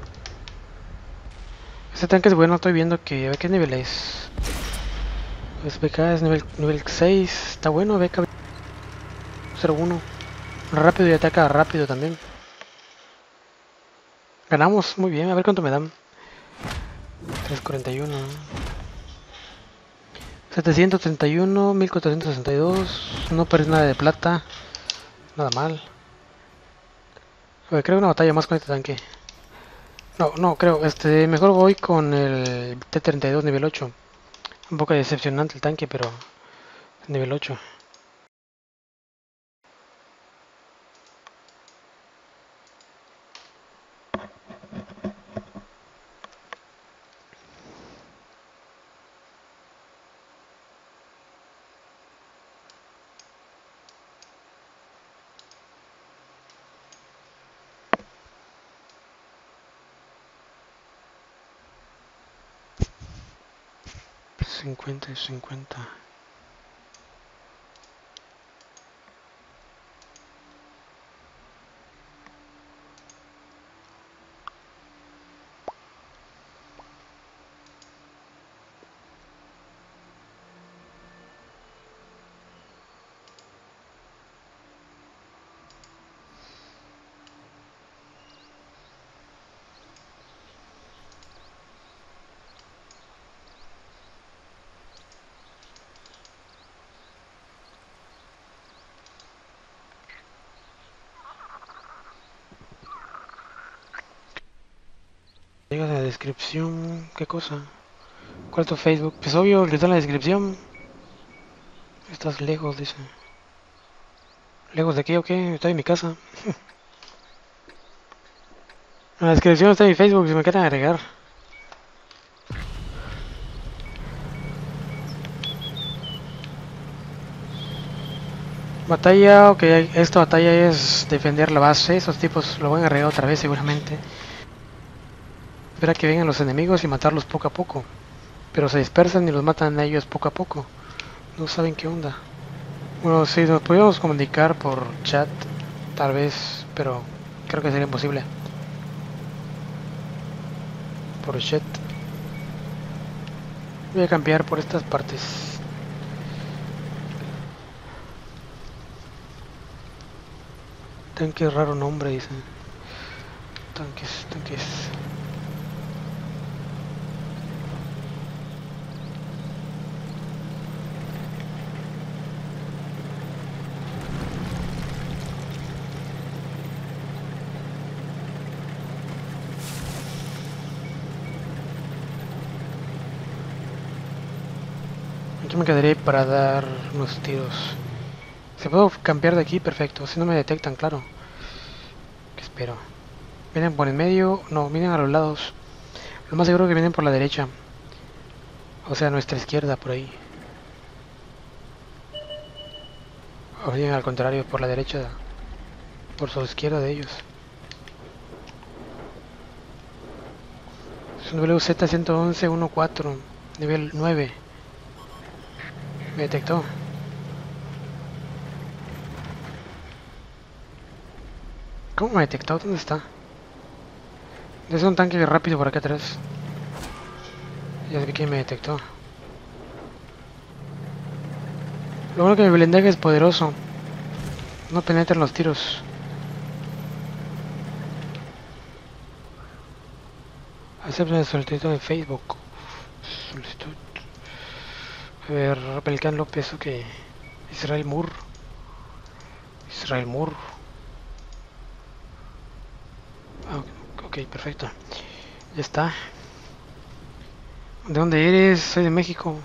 Este tanque es bueno. Estoy viendo que... A ver qué nivel es. Es B K, es nivel, nivel seis. Está bueno. B K cero uno. Rápido y ataca rápido también. Ganamos. Muy bien. A ver cuánto me dan. tres cuarenta y uno. setecientos treinta y uno, mil cuatrocientos sesenta y dos. No perdí nada de plata. Nada mal. A ver, creo una batalla más con este tanque. No, no, creo. Este, mejor voy con el T treinta y dos nivel ocho. Un poco decepcionante el tanque, pero nivel ocho. cincuenta y cincuenta. Llegas a la descripción. ¿Qué cosa? ¿Cuál es tu Facebook? Pues obvio, el que está en la descripción. Estás lejos, dice. ¿Lejos de aquí o qué? Estoy en mi casa. En la descripción está mi Facebook, si me quieren agregar. Batalla, ok, esta batalla es defender la base. Esos tipos lo van a agregar otra vez seguramente. Espera que vengan los enemigos y matarlos poco a poco. Pero se dispersan y los matan a ellos poco a poco. No saben qué onda. Bueno, si nos podíamos comunicar por chat, tal vez, pero creo que sería imposible. Por chat. Voy a cambiar por estas partes. Tanque raro nombre, dice. Tanques, tanques. Aquí me quedaré para dar unos tiros. Si puedo cambiar de aquí, perfecto. Si no me detectan, claro. ¿Qué espero? ¿Vienen por el medio? No, vienen a los lados. Lo más seguro que vienen por la derecha. O sea, nuestra izquierda, por ahí. O bien al contrario, por la derecha. Por su izquierda de ellos. Es un W Z ciento once punto catorce. Nivel nueve. Me detectó. ¿Cómo me detectó? ¿Dónde está? Es un tanque rápido por acá atrás. Ya vi que me detectó. Lo bueno que mi blindaje es poderoso. No penetran los tiros. Acepta la solicitud en Facebook. Solicitud. A ver, Belcán López, ok. Israel Moore. Israel Moore. Ah, ok, perfecto. Ya está. ¿De dónde eres? Soy de México.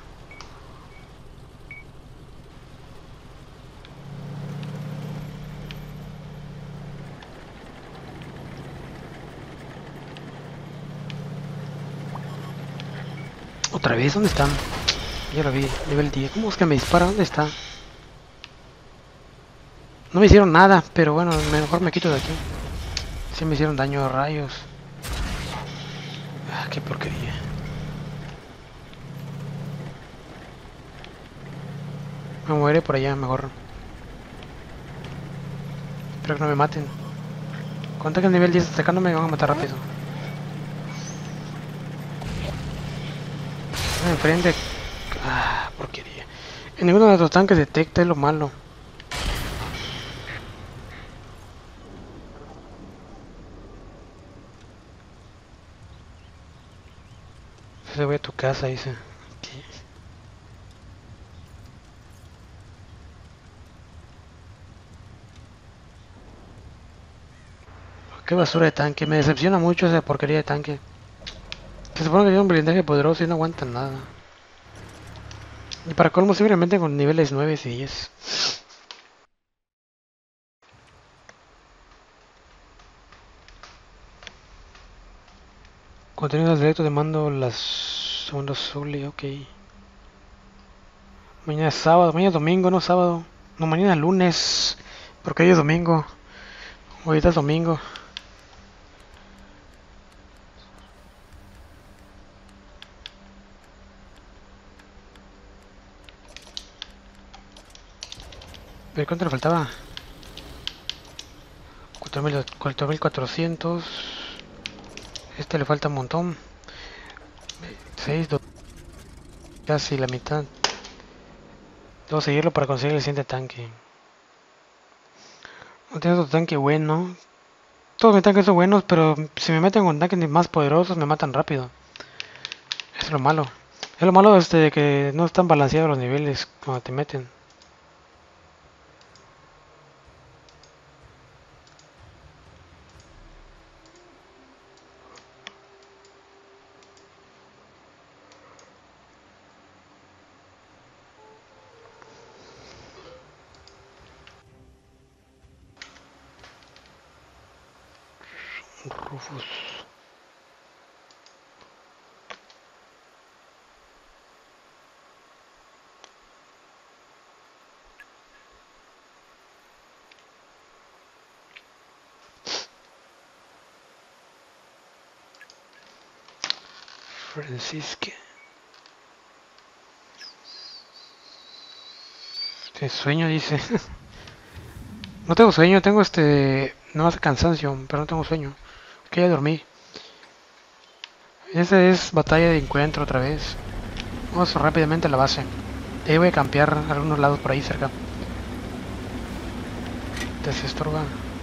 ¿Otra vez? ¿Dónde están? Ya lo vi, nivel diez. ¿Cómo es que me dispara? ¿Dónde está? No me hicieron nada, pero bueno, mejor me quito de aquí. Sí me hicieron daño a rayos. Ah, qué porquería. Me moveré por allá, mejor. Espero que no me maten. Cuando tenga el nivel diez atacándome me van a matar rápido. Ah, enfrente. Ah, porquería. En ninguno de los tanques detecta, es lo malo. Se voy a tu casa, dice. ¿Qué? Qué basura de tanque. Me decepciona mucho esa porquería de tanque. Se supone que tiene un blindaje poderoso y no aguantan nada. Y para colmo simplemente con niveles nueve y diez. Contenidos directos de mando las segundos Zully, ok. Mañana es sábado, mañana es domingo, no sábado. No, mañana es lunes. Porque hoy es domingo. Ahorita es domingo. ¿Pero cuánto le faltaba? cuatro mil cuatrocientos. Este le falta un montón. seis, casi la mitad. Debo seguirlo para conseguir el siguiente tanque. No tengo otro tanque bueno. Todos mis tanques son buenos, pero si me meten con tanques más poderosos me matan rápido. Eso es lo malo. Es lo malo este de que no están balanceados los niveles cuando te meten. Rufus. Francisca. Qué sueño, dice. No tengo sueño, tengo este... No hace cansancio, pero no tengo sueño. Es que ya dormí. Esa es batalla de encuentro otra vez. Vamos rápidamente a la base. Ahí voy a campear a algunos lados por ahí cerca. Desestorba.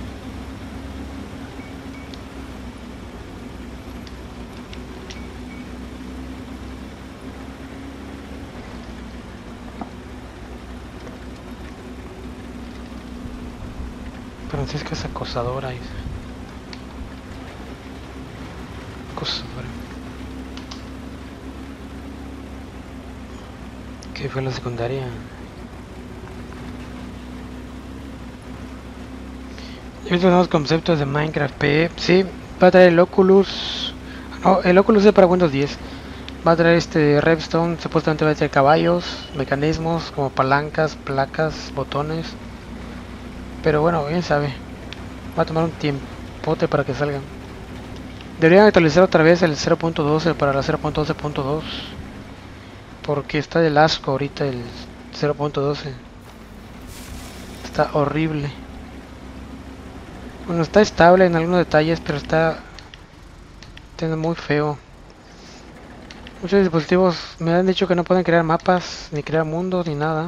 Francisca es acosadora. Dice. Acosadora. ¿Qué fue la secundaria? He visto nuevos conceptos de Minecraft. P. Sí, va a traer el Oculus. No, el Oculus es para Windows diez. Va a traer este Redstone. Supuestamente va a traer caballos, mecanismos como palancas, placas, botones. Pero bueno, quién sabe. Va a tomar un tiempote para que salgan. Deberían actualizar otra vez el cero punto doce para la cero punto doce punto dos. Porque está del asco ahorita el cero punto doce. Está horrible. Bueno, está estable en algunos detalles, pero está... Está muy feo. Muchos dispositivos me han dicho que no pueden crear mapas, ni crear mundos, ni nada.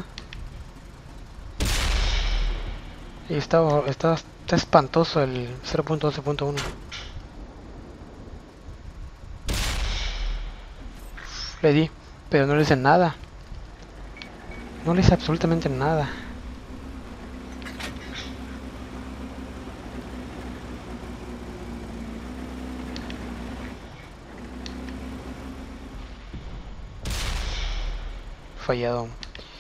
Y está, está, está espantoso el cero punto doce punto uno. Le di, pero no le hice nada. No le hice absolutamente nada. Fallado.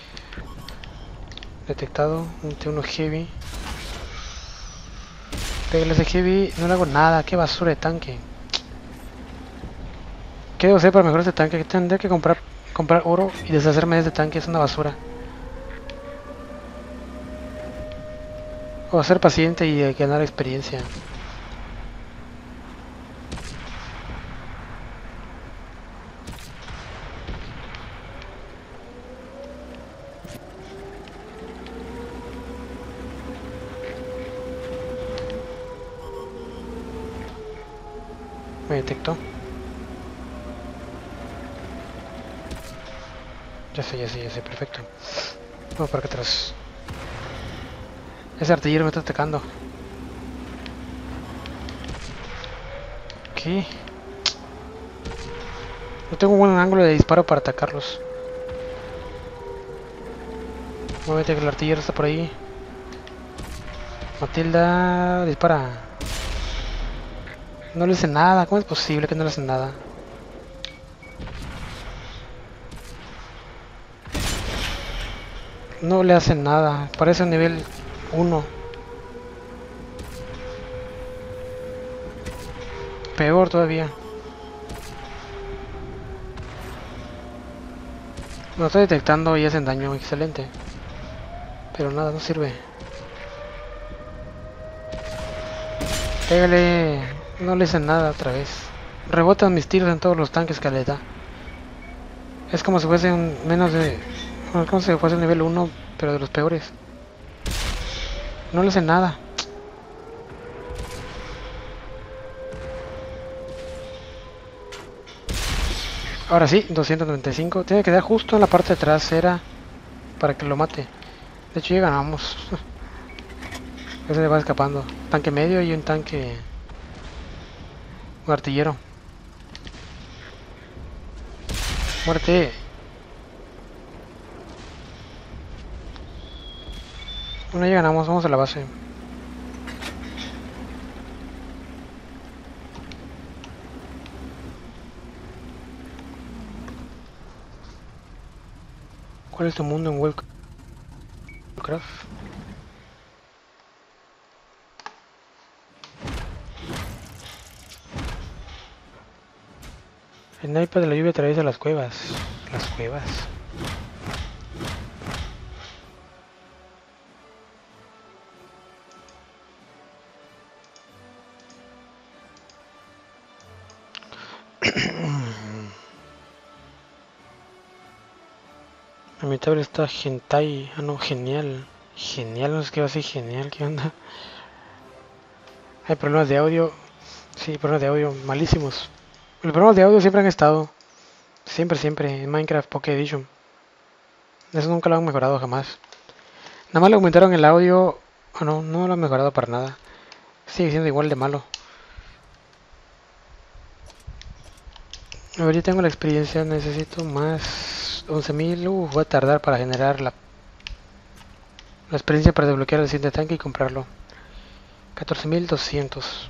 Detectado un T uno heavy. Pégale ese heavy, no le hago nada. Qué basura de tanque. ¿Qué debo hacer para mejorar este tanque? Tendré que comprar comprar oro y deshacerme de este tanque. Es una basura. O ser paciente y eh, ganar experiencia. Me detectó. Ya sé, ya sé, ya sé, perfecto. Vamos para acá atrás. Ese artillero me está atacando. ¿Qué? No tengo un buen ángulo de disparo para atacarlos. Muévete que el artillero está por ahí. Matilda, dispara. No le hice nada. ¿Cómo es posible que no le hacen nada? No le hacen nada. Parece un nivel uno. Peor todavía. No estoy detectando y hacen daño. Excelente. Pero nada, no sirve. Pégale. No le hacen nada otra vez. Rebotan mis tiros en todos los tanques que le da. Es como si fuese un menos de... como si fuese un nivel uno, pero de los peores. No le hacen nada. Ahora sí, doscientos noventa y cinco. Tiene que dar justo en la parte trasera para que lo mate. De hecho ya ganamos. Ese le va escapando. Tanque medio y un tanque... un artillero. Muerte. Bueno, ya ganamos. Vamos a la base. ¿Cuál es tu mundo en World Warcraft? El iPad de la lluvia atraviesa las cuevas. Las cuevas. A mi tablet está hentai. Ah, no, genial. Genial, no sé qué va a ser genial. ¿Qué onda? Hay problemas de audio. Sí, problemas de audio malísimos. Los problemas de audio siempre han estado. Siempre, siempre. En Minecraft Pocket Edition. Eso nunca lo han mejorado jamás. Nada más le aumentaron el audio. Oh, no, no lo han mejorado para nada. Sigue siendo igual de malo. A ver, yo tengo la experiencia. Necesito más. once mil. Uh, va a tardar para generar la, la experiencia para desbloquear el siguiente tanque y comprarlo. catorce mil doscientos.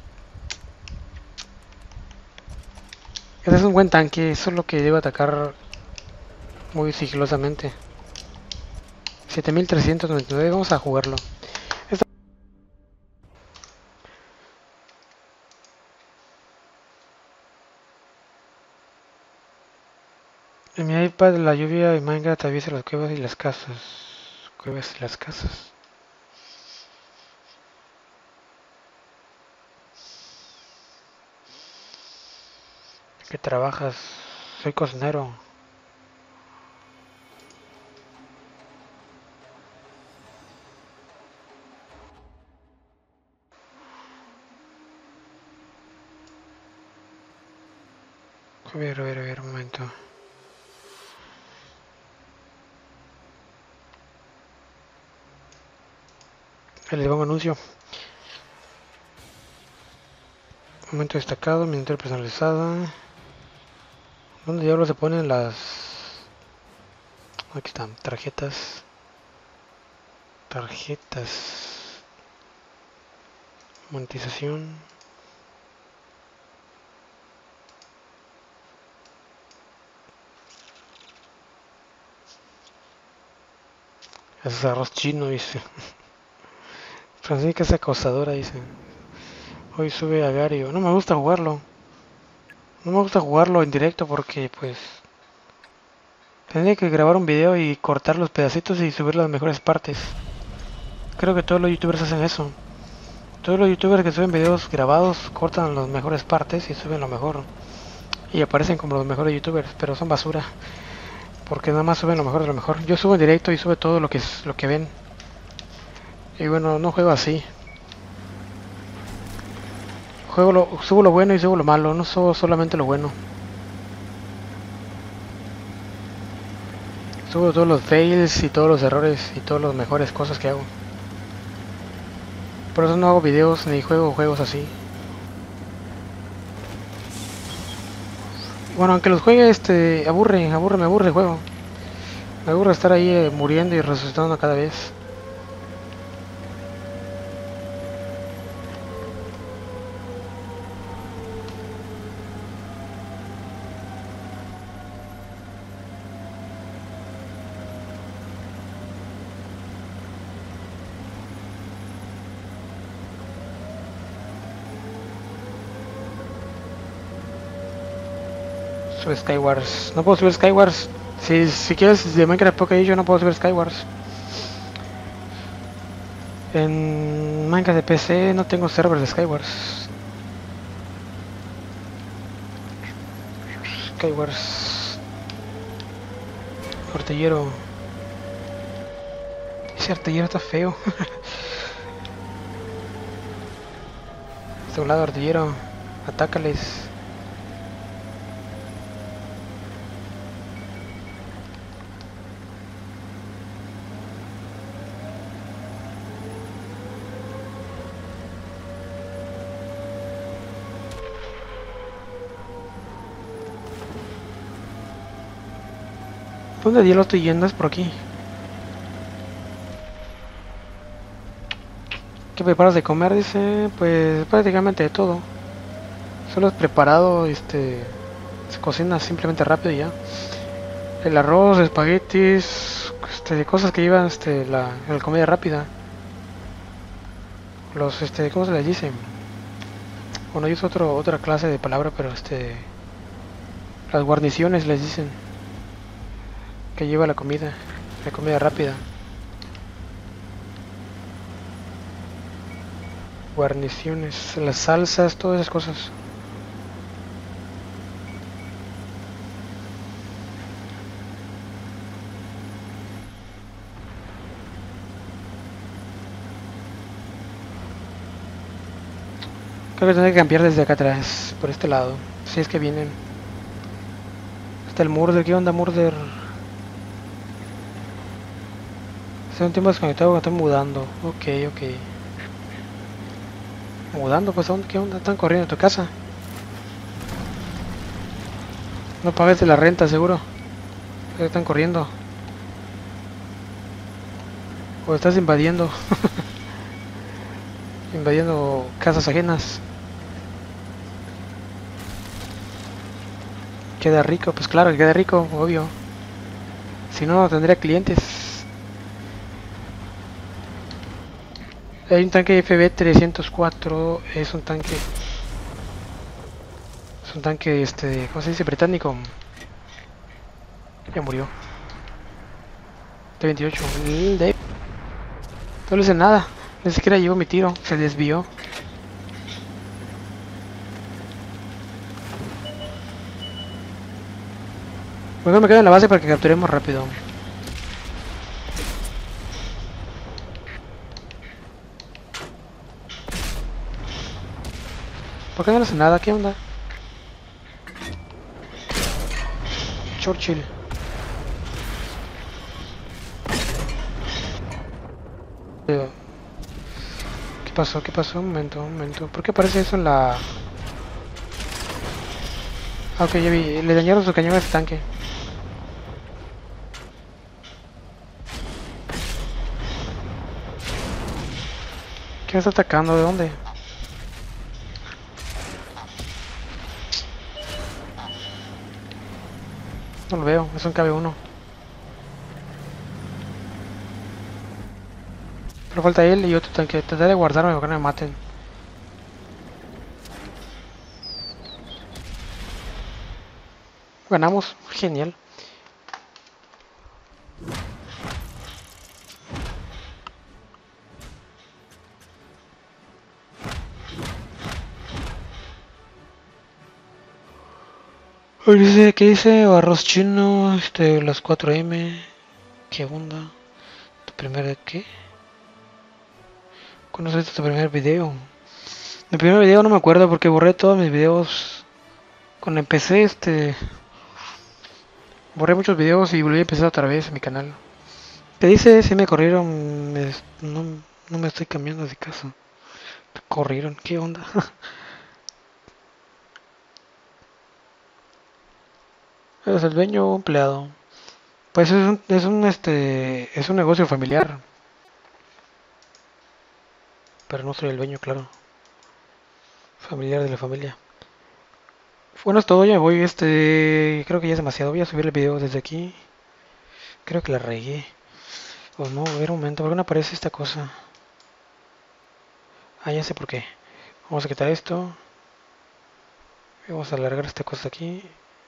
Ese es un buen tanque. Eso es lo que debe atacar muy sigilosamente. siete mil trescientos noventa y nueve. Vamos a jugarlo. Esta... En mi iPad la lluvia y Minecraft atraviesa las cuevas y las casas. Cuevas y las casas. ¿Qué trabajas? Soy cocinero. A ver, a ver, a ver, un momento. Ahí les pongo anuncio. Momento destacado, miniatura personalizada. ¿Dónde diablos se ponen las...? Aquí están, tarjetas. Tarjetas. Monetización. Ese es arroz chino, dice. Francisca es acosadora, dice. Hoy sube a Gario. No me gusta jugarlo. No me gusta jugarlo en directo porque, pues... tendría que grabar un video y cortar los pedacitos y subir las mejores partes. Creo que todos los youtubers hacen eso. Todos los youtubers que suben videos grabados cortan las mejores partes y suben lo mejor. Y aparecen como los mejores youtubers, pero son basura. Porque nada más suben lo mejor de lo mejor. Yo subo en directo y sube todo lo que, es, lo que ven. Y bueno, no juego así. Juego lo, subo lo bueno y subo lo malo, no subo solamente lo bueno. Subo todos los fails y todos los errores y todas las mejores cosas que hago. Por eso no hago videos ni juego juegos así. Bueno, aunque los juegue, este, aburre, aburre, me aburre el juego. Me aburre estar ahí eh, muriendo y resucitando cada vez. Sube Skywars. No puedo subir Skywars. Si, si quieres de Minecraft Pocket yo no puedo subir Skywars. En Minecraft de P C no tengo servers de Skywars. Skywars. Artillero. Ese artillero está feo. De un lado artillero. Atácales. ¿Dónde diablos estoy yendo? Es por aquí. ¿Qué preparas de comer? Dice, pues prácticamente de todo. Solo es preparado, este, se cocina simplemente rápido y ya. El arroz, espaguetis, este, cosas que llevan, este, la, la comida rápida. Los, este, ¿cómo se les dice? Bueno, yo uso otro, otra clase de palabra, pero este, Las guarniciones les dicen. Que lleva la comida. La comida rápida. Guarniciones, las salsas, todas esas cosas. Creo que tendré que cambiar desde acá atrás, por este lado. Si es que vienen. Está el Murder, ¿qué onda Murder? Hace un tiempo desconectado cuando estoy mudando. Ok, ok. Mudando, pues, ¿a dónde? ¿Qué onda? Están corriendo a tu casa. No pagues de la renta, seguro. Están corriendo. O estás invadiendo. Invadiendo casas ajenas. Queda rico, pues claro, queda rico, obvio. Si no, no tendría clientes. Hay un tanque F B trescientos cuatro, es un tanque... Es un tanque, este, ¿cómo se dice? Británico. Ya murió. T veintiocho. El Dave. No le hice nada. Ni siquiera llevo mi tiro. Se desvió. Mejor me quedo en la base para que capturemos rápido. ¿Por qué no le hace nada? ¿Qué onda? Churchill. ¿Qué pasó? ¿Qué pasó? Un momento, un momento. ¿Por qué aparece eso en la...? Ah, ok, ya vi. Le dañaron su cañón a este tanque. ¿Qué me está atacando? ¿De dónde? No lo veo. Es un K B uno. Pero falta él y otro tanque. Trataré de guardarme para que no me maten. Ganamos. Genial. ¿Qué dice? ¿Qué dice? Arroz chino, este, las cuatro eme. ¿Qué onda? ¿Tu primer qué? ¿Cuándo subiste tu primer video? Mi primer video no me acuerdo porque borré todos mis videos. Cuando empecé, este... Borré muchos videos y volví a empezar otra vez en mi canal. ¿Qué dice? Si me corrieron, me, no, no me estoy cambiando de casa. Me corrieron, ¿qué onda? ¿Eres el dueño o empleado? Pues es un, es un, este, es un negocio familiar. Pero no soy el dueño, claro. Familiar de la familia. Bueno, es todo, ya me voy, este... Creo que ya es demasiado, voy a subir el video desde aquí. Creo que la regué. O no, a ver un momento, ¿por qué no aparece esta cosa? Ah, ya sé por qué. Vamos a quitar esto. Y vamos a alargar esta cosa aquí.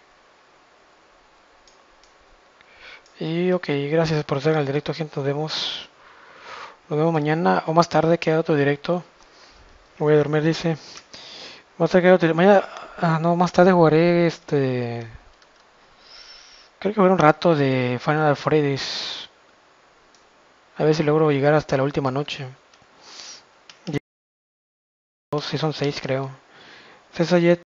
Y ok, gracias por estar en el directo, gente. Nos vemos. Nos vemos mañana o más tarde, queda otro directo. Voy a dormir, dice. Más tarde queda otro mañana. Ah, no, más tarde jugaré este. Creo que jugaré un rato de Final Freddy's. A ver si logro llegar hasta la última noche. Si son seis, creo. César Jet